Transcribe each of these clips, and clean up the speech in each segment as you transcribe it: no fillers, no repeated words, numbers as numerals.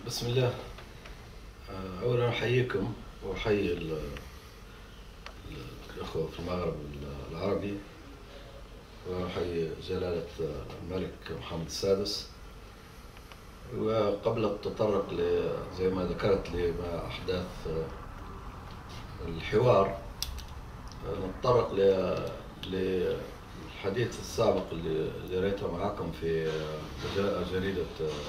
بسم الله. أولا أحييكم وأحيي الأخوة في المغرب العربي، وأحيي جلالة الملك محمد السادس. وقبل التطرق زي ما ذكرت لما أحداث الحوار، نتطرق للحديث السابق اللي جريته معكم في جريدة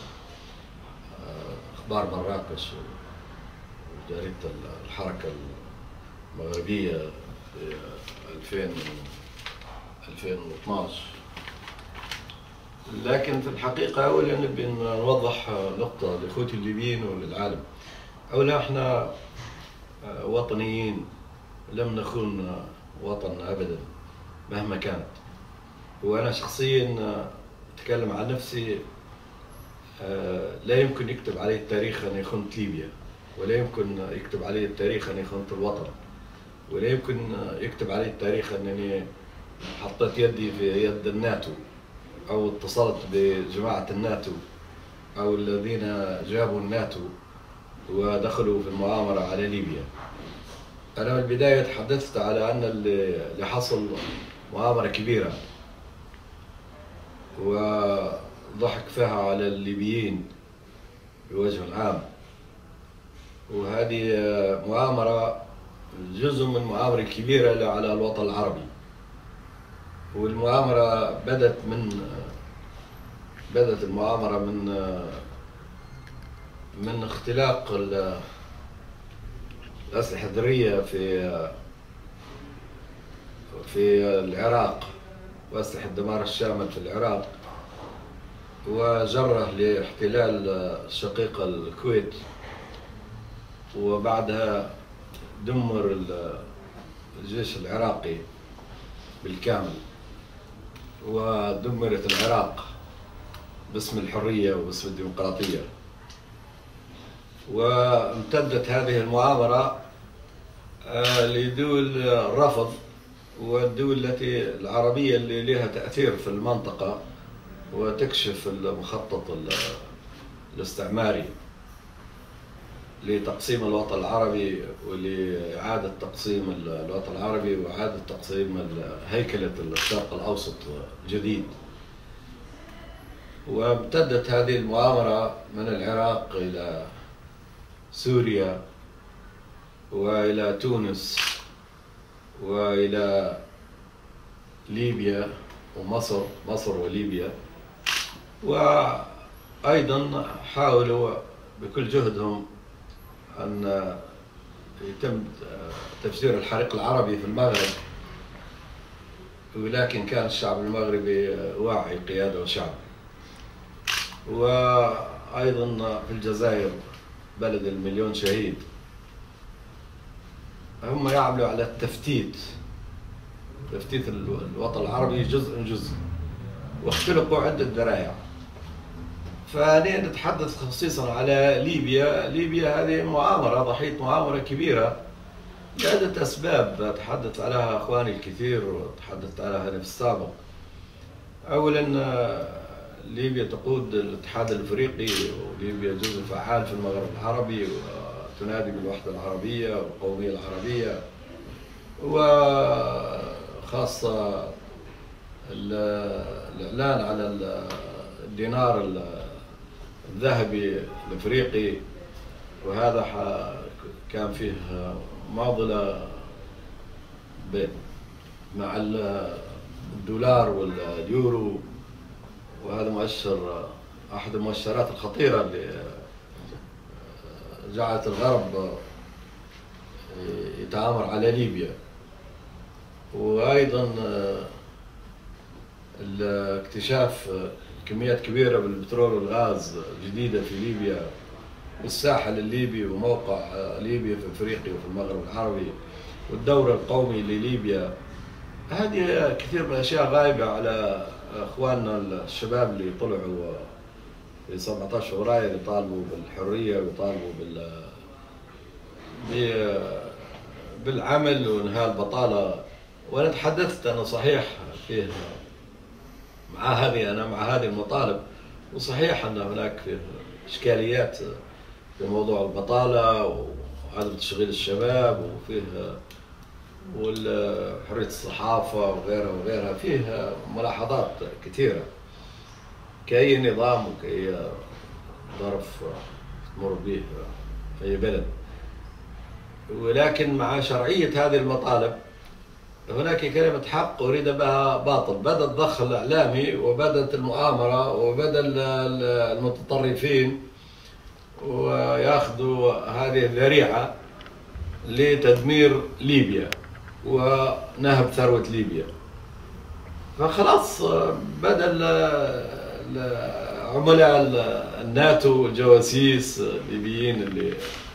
أخبار مراكش وجريدة الحركة المغربية في 2012. لكن في الحقيقة أولا نبي نوضح نقطة لإخوتي الليبيين وللعالم. أولا احنا وطنيين، لم نخون وطننا أبدا مهما كانت. وأنا شخصيا أتكلم عن نفسي، لا يمكن يكتب علي التاريخ أني خنت ليبيا، ولا يمكن يكتب علي التاريخ أني خنت الوطن، ولا يمكن يكتب علي التاريخ أنني حطيت يدي في يد الناتو أو اتصلت بجماعة الناتو أو الذين جابوا الناتو ودخلوا في المؤامرة على ليبيا. أنا من البداية تحدثت على أن اللي حصل مؤامرة كبيرة وضحك فيها على الليبيين بوجه عام، وهذه مؤامرة جزء من مؤامرة كبيرة على الوطن العربي. والمؤامرة بدأت المؤامرة من اختلاق الأسلحة الذرية في العراق وأسلحة الدمار الشامل في العراق، وجره لاحتلال الشقيقة الكويت، وبعدها دمر الجيش العراقي بالكامل، ودمرت العراق باسم الحرية وباسم الديمقراطية. وامتدت هذه المؤامرة لدول الرفض والدول العربية اللي لها تأثير في المنطقة وتكشف المخطط الاستعماري لتقسيم الوطن العربي ولإعادة تقسيم الوطن العربي وإعادة تقسيم هيكلة الشرق الأوسط جديد. وامتدت هذه المؤامرة من العراق إلى سوريا وإلى تونس وإلى ليبيا مصر وليبيا. وأيضا حاولوا بكل جهدهم أن يتم تفجير الحريق العربي في المغرب، ولكن كان الشعب المغربي واعي قيادة وشعب. وأيضا في الجزائر بلد المليون شهيد، هم يعملوا على تفتيت الوطن العربي جزء، واختلقوا عدة ذرائع. فأنا نتحدث خصيصا على ليبيا هذه ضحية مؤامرة كبيرة لعدة أسباب تحدث عليها أخواني الكثير وتحدثت عليها أنا في السابق. أولا ليبيا تقود الاتحاد الأفريقي، وليبيا جزء فعال في المغرب العربي وتنادي بالوحدة العربية والقومية العربية، وخاصة الإعلان على الدينار الذهبي الأفريقي، وهذا كان فيه معضلة مع الدولار واليورو، وهذا مؤشر أحد المؤشرات الخطيرة اللي جعلت الغرب يتآمر على ليبيا. وأيضا الاكتشاف كميات كبيرة من البترول والغاز جديدة في ليبيا والساحل الليبي وموقع ليبيا في أفريقيا وفي المغرب العربي والدور القومي لليبيا. هذه كثير من الأشياء غايبة على أخواننا الشباب اللي طلعوا في 17 فبراير يطالبوا بالحرية ويطالبوا بالعمل وإنهاء البطالة. وأنا تحدثت أنا صحيح فيه مع هذه المطالب، وصحيح أن هناك إشكاليات في موضوع البطالة وعدم تشغيل الشباب، وفيه وحرية الصحافة وغيرها وغيرها. فيه ملاحظات كثيرة كأي نظام وكأي ظرف تمر به أي بلد. ولكن مع شرعية هذه المطالب هناك كلمة حق أريد بها باطل. بدأ الضخ الإعلامي وبدأت المؤامرة وبدأ المتطرفين ويأخذوا هذه الذريعة لتدمير ليبيا ونهب ثروة ليبيا. فخلاص بدأ عملاء الناتو والجواسيس الليبيين اللي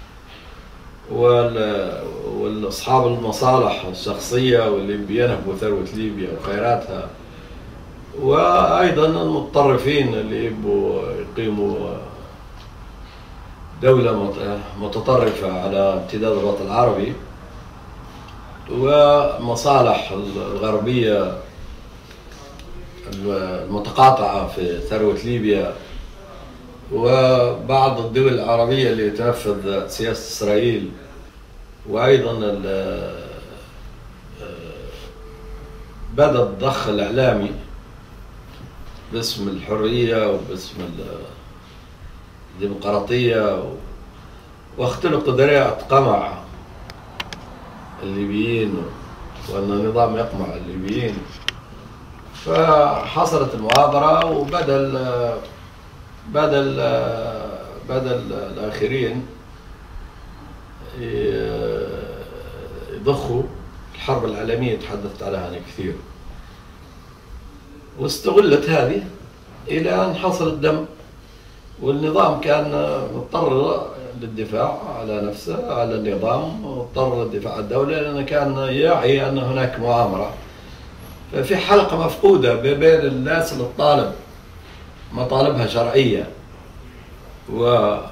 واصحاب المصالح الشخصيه واللي بينهبوا ثروه ليبيا وخيراتها، وايضا المتطرفين اللي يبوا يقيموا دوله متطرفه على امتداد الوطن العربي، ومصالح الغربيه المتقاطعه في ثروه ليبيا، وبعض الدول العربية اللي تنفذ سياسة إسرائيل، وأيضا بدأ الضخ الإعلامي باسم الحرية وباسم الديمقراطية، واختلق ذريعة قمع الليبيين وأن النظام يقمع الليبيين. فحصلت المؤامرة بدل الآخرين يضخوا الحرب العالمية تحدثت عليها أنا كثير، واستغلت هذه إلى أن حصل الدم، والنظام كان مضطر للدفاع على نفسه على النظام، واضطر للدفاع عن الدولة لأنه كان يعي أن هناك مؤامرة. ففي حلقة مفقودة بين الناس اللي تطالب مطالبها شرعية وكلنا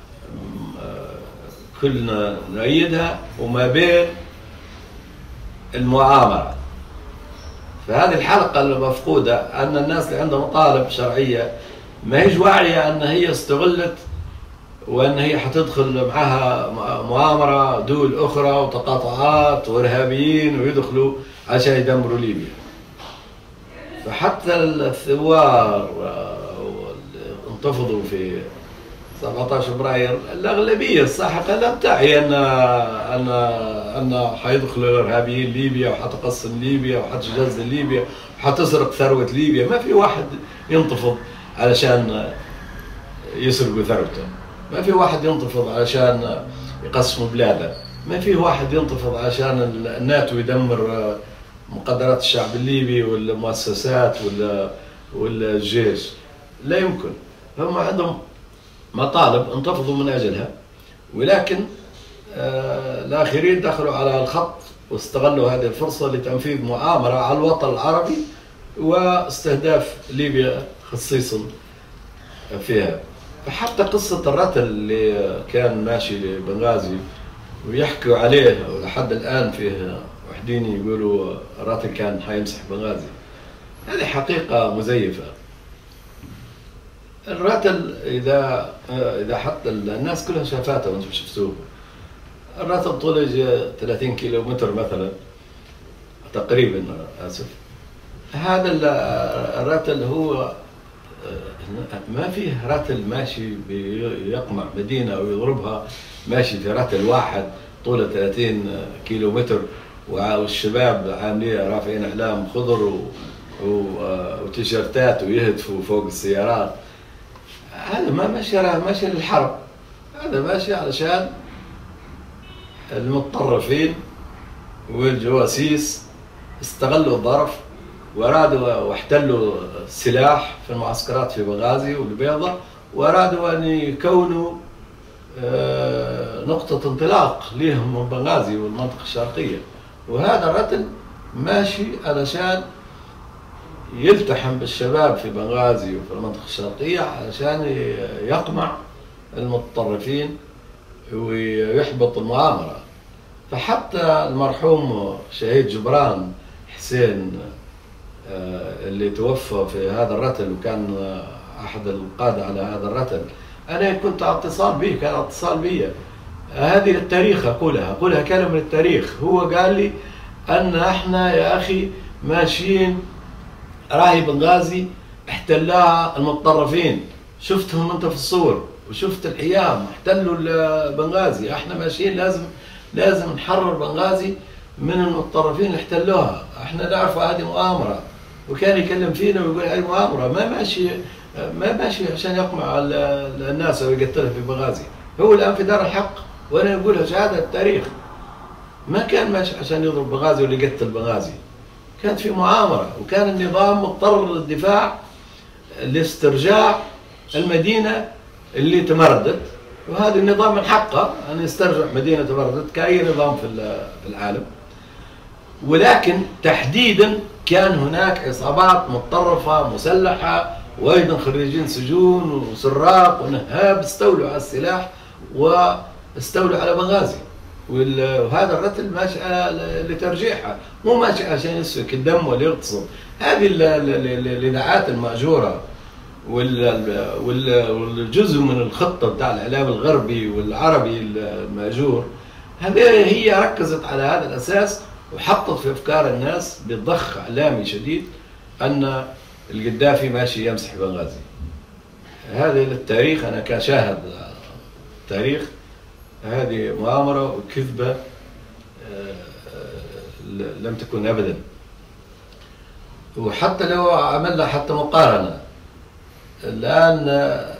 نؤيدها، وما بين المؤامرة. فهذه الحلقة المفقودة أن الناس اللي عندها مطالب شرعية ما هيش واعية أن هي استغلت، وأن هي حتدخل معها مؤامرة دول أخرى وتقاطعات وإرهابيين ويدخلوا عشان يدمروا ليبيا. فحتى الثوار انتفضوا في 17 فبراير، الأغلبية الساحقة لم تعي أن حيدخلوا الإرهابيين ليبيا وحتقسم ليبيا وحتجزء ليبيا وحتسرق ثروة ليبيا. ما في واحد ينتفض علشان يسرقوا ثروته، ما في واحد ينتفض علشان يقسموا بلاده، ما في واحد ينتفض علشان الناتو يدمر مقدرات الشعب الليبي والمؤسسات والجيش. لا يمكن. هم عندهم مطالب انتفضوا من أجلها، ولكن الآخرين دخلوا على الخط واستغلوا هذه الفرصة لتنفيذ مؤامرة على الوطن العربي واستهداف ليبيا خصيصا فيها. فحتى قصة الرتل اللي كان ماشي لبنغازي ويحكوا عليه ولحد الآن فيه وحدين يقولوا الرتل كان حيمسح بنغازي، هذه حقيقة مزيفة. الرتل إذا حتى الناس كلها شافته وانتم شفتوه، الرتل طوله 30 كيلومتر مثلا تقريبا، آسف. هذا الرتل هو ما فيه رتل ماشي بيقمع مدينة أو يضربها ماشي في رتل واحد طوله 30 كيلومتر، والشباب عاملين رافعين أعلام خضر وتيشيرتات ويهتفوا فوق السيارات. هذا ما ماشي للحرب، هذا ماشي علشان المتطرفين والجواسيس استغلوا الظرف وارادوا واحتلوا السلاح في المعسكرات في بنغازي والبيضة، وارادوا ان يكونوا نقطة انطلاق لهم من بنغازي والمنطقة الشرقية. وهذا الرتل ماشي علشان يلتحم بالشباب في بنغازي وفي المنطقة الشرقية علشان يقمع المتطرفين ويحبط المؤامرة. فحتى المرحوم شهيد جبران حسين اللي توفى في هذا الرتل وكان أحد القادة على هذا الرتل، أنا كنت على اتصال به، كان على اتصال بي. هذه للتاريخ أقولها كلمة للتاريخ. هو قال لي أن احنا يا أخي ماشيين، راهي بنغازي احتلها المتطرفين، شفتهم أنت في الصور وشفت الحيام، احتلوا بنغازي، احنا ماشيين لازم نحرر بنغازي من المتطرفين اللي احتلوها، احنا نعرف هذه مؤامرة. وكان يكلم فينا ويقول هذه مؤامرة، ما ماشي عشان يقمع الناس او يقتلها في بنغازي. هو الآن في دار الحق، وأنا أقولها شهادة التاريخ، ما كان ماشي عشان يضرب بنغازي ولا يقتل بنغازي، كانت في مؤامرة، وكان النظام مضطر للدفاع لاسترجاع المدينة اللي تمردت، وهذا النظام من حقه أن يسترجع مدينة تمردت كأي نظام في العالم. ولكن تحديدا كان هناك عصابات متطرفة مسلحة، وأيضا خريجين سجون وسراق ونهاب استولوا على السلاح واستولوا على بنغازي. وهذا الرتل ماشي لترجيحها، مو ماشي عشان يسفك الدم ولا يغتصب. هذه الإذاعات المأجورة والجزء من الخطة بتاع الإعلام الغربي والعربي المأجور، هذه هي ركزت على هذا الأساس وحطت في أفكار الناس بضخ إعلامي شديد أن القذافي ماشي يمسح بنغازي. هذه للتاريخ، أنا كشاهد تاريخ، هذه مؤامرة وكذبة لم تكن أبدا. وحتى لو عملنا حتى مقارنة، الآن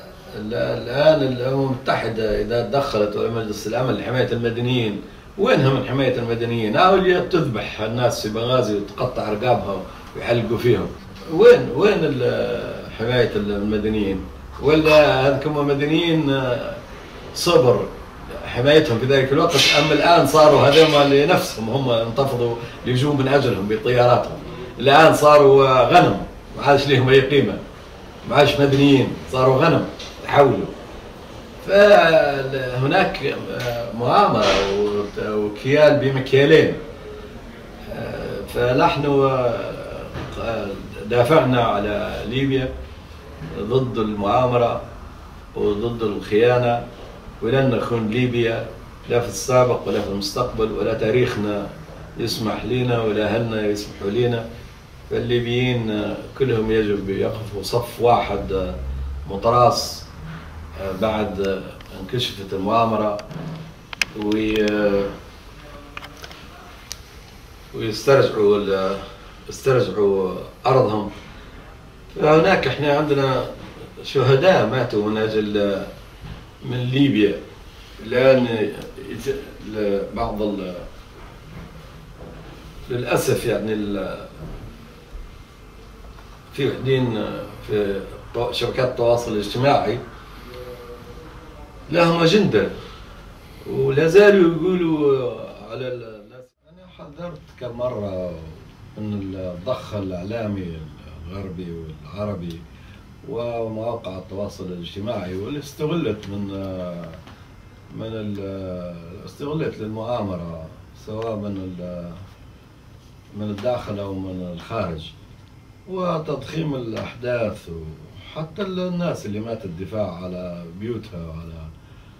الأمم المتحدة إذا تدخلت ومجلس الأمن لحماية المدنيين، وينها من حماية المدنيين؟ اللي تذبح الناس في بنغازي وتقطع رقابها ويحلقوا فيهم. وين حماية المدنيين؟ ولا هذكم مدنيين صبر حمايتهم في ذلك الوقت، أما الآن صاروا هذول لنفسهم، هم انتفضوا ليجوا من أجلهم بطياراتهم، الآن صاروا غنم، ما عادش لهم أي قيمة، ما عادش مدنيين، صاروا غنم تحولوا. فهناك مؤامرة وكيال بمكيالين. فنحن دافعنا على ليبيا ضد المؤامرة وضد الخيانة، ولن نخون ليبيا لا في السابق ولا في المستقبل، ولا تاريخنا يسمح لنا ولا أهلنا يسمحوا لنا. فالليبيين كلهم يجب يقفوا صف واحد متراص بعد انكشفت المؤامرة، ويسترجعوا أرضهم. فهناك احنا عندنا شهداء ماتوا من أجل من ليبيا. الآن بعض للأسف يعني في وحدين في شبكات التواصل الاجتماعي لهم أجندة ولا زالوا يقولوا على الناس. أنا حذرت كم مرة من الضخ الإعلامي الغربي والعربي ومواقع التواصل الاجتماعي، واللي استغلت للمؤامرة سواء من الداخل أو من الخارج، وتضخيم الأحداث، وحتى الناس اللي ماتت الدفاع على بيوتها وعلى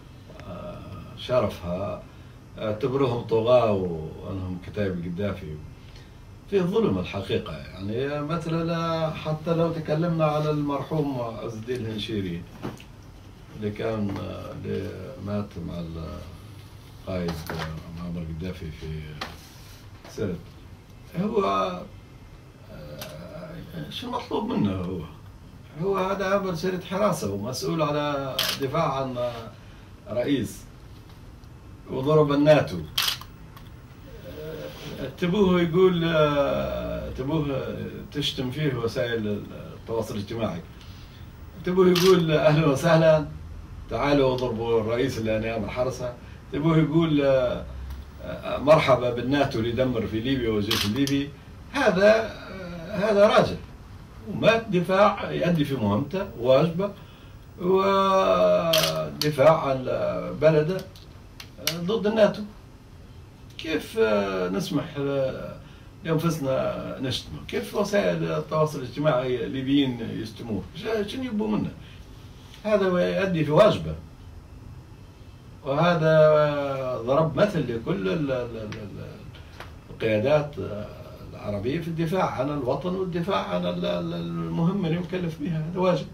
شرفها اعتبروهم طغاة وأنهم كتائب القذافي. في ظلم الحقيقة. يعني مثلا حتى لو تكلمنا على المرحوم عز الدين الهنشيري اللي مات مع القائد معمر القذافي في سرت، هو شو المطلوب منه؟ هو هذا عمل سيرة حراسة ومسؤول على دفاع عن رئيس وضرب الناتو. تبوه يقول تبوه تشتم فيه وسائل التواصل الاجتماعي، تبوه يقول أهلا وسهلا تعالوا اضربوا الرئيس اللي أنا أعمل حرسة، تبوه يقول مرحبا بالناتو اللي يدمر في ليبيا والجيش الليبي. هذا راجل ومات دفاع يؤدي في مهمته واجبه ودفاع عن بلده ضد الناتو. كيف نسمح لأنفسنا نشتمه؟ كيف وسائل التواصل الاجتماعي الليبيين يشتموه؟ شنو يبوا منه؟ هذا يؤدي في واجبه. وهذا ضرب مثل لكل القيادات العربية في الدفاع عن الوطن والدفاع عن المهمة اللي مكلف بها. هذا واجب.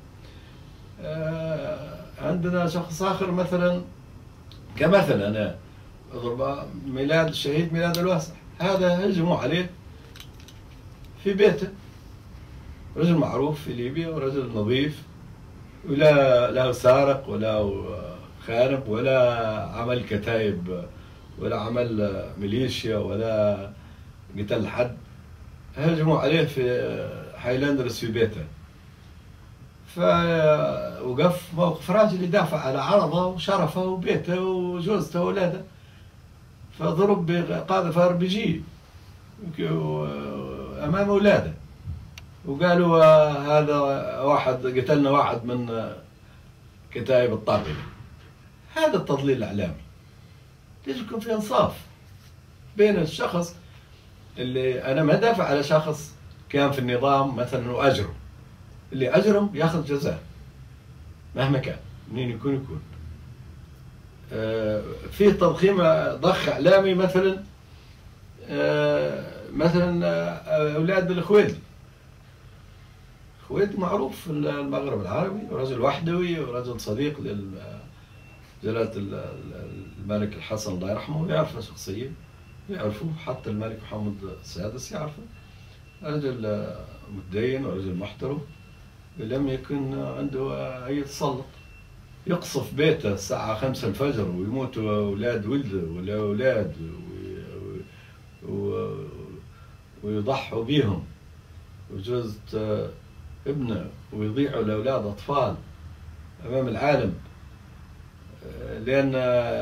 عندنا شخص آخر مثلا، كمثل أنا أضرب ميلاد الشهيد ميلاد الواسع، هذا هجموا عليه في بيته، رجل معروف في ليبيا ورجل نظيف، ولا لا سارق ولا خارب ولا عمل كتايب ولا عمل ميليشيا ولا قتل حد. هجموا عليه في هايلاندرز في بيته، فوقف موقف راجل يدافع على عرضه وشرفه وبيته وجوزته واولاده، فضرب بقاذف RPG امام اولاده، وقالوا هذا واحد قتلنا واحد من كتائب الطاغية. هذا التضليل الإعلامي. ليش يكون في إنصاف بين الشخص اللي أنا ما دافع على شخص كان في النظام مثلا وأجرم، اللي أجرم ياخذ جزاء مهما كان منين يكون. في تضخيم ضخ إعلامي مثلا، أولاد الخويلد. خويلد معروف في المغرب العربي، ورجل وحدوي ورجل صديق لجلالة الملك الحسن الله يرحمه، يعرفه شخصيا، يعرفوه حتى الملك محمد السادس يعرفه. رجل متدين ورجل محترم، لم يكن عنده أي تسلط. يقصف بيته الساعة 5 الفجر ويموتوا أولاد ولده ولا أولاد ويضحوا بيهم وجوز ابنه، ويضيعوا الأولاد أطفال أمام العالم، لأن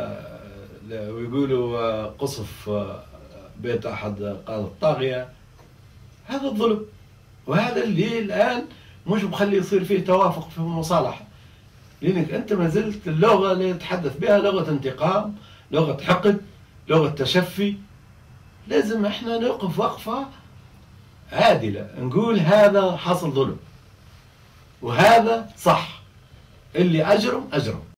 ويقولوا قصف بيت أحد قادة الطاغية. هذا الظلم، وهذا اللي الآن مش مخلي يصير فيه توافق في المصالحة، لأنك أنت ما زلت اللغة اللي تتحدث بها لغة انتقام، لغة حقد، لغة تشفي. لازم احنا نوقف وقفة عادلة، نقول هذا حصل ظلم وهذا صح، اللي أجرم أجرم.